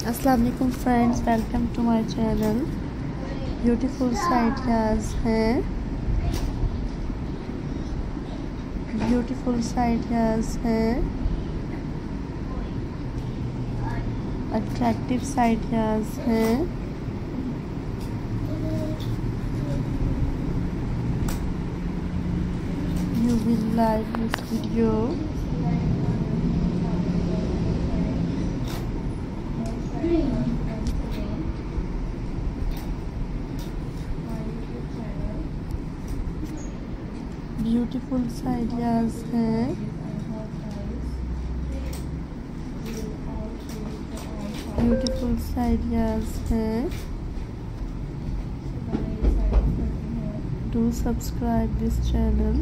अस्सलाम वालेकुम friends, welcome to my channel. Beautiful ideas हैं, अट्रैक्टिव आइडियाज़ हैं। You will like this video. Beautiful ideas हैं, Do subscribe this channel.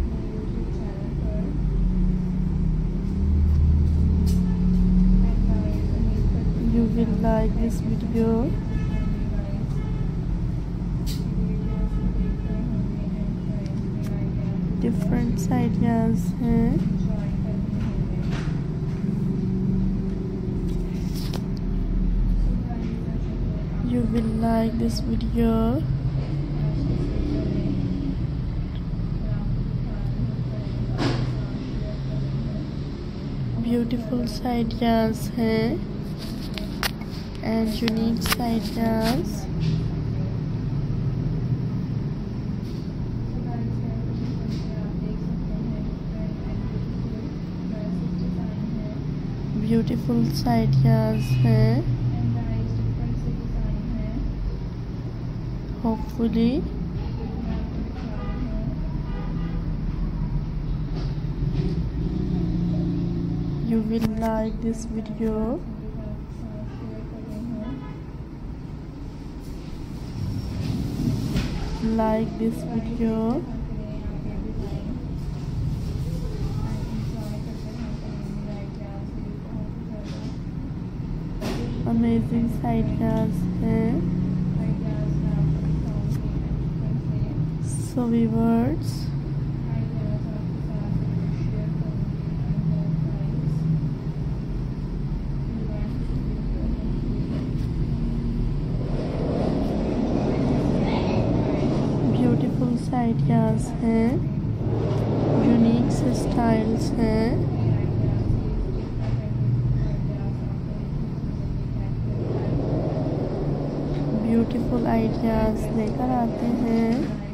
You will like this video. Different ideas हैं, You will like this video. Beautiful ideas हैं and unique ideas. Beautiful ideas हैं। Hopefully you will like this video. Like this video. Amazing ideas हैं। So viewers, beautiful ideas हैं, unique styles हैं। Beautiful ideas लेकर आते हैं।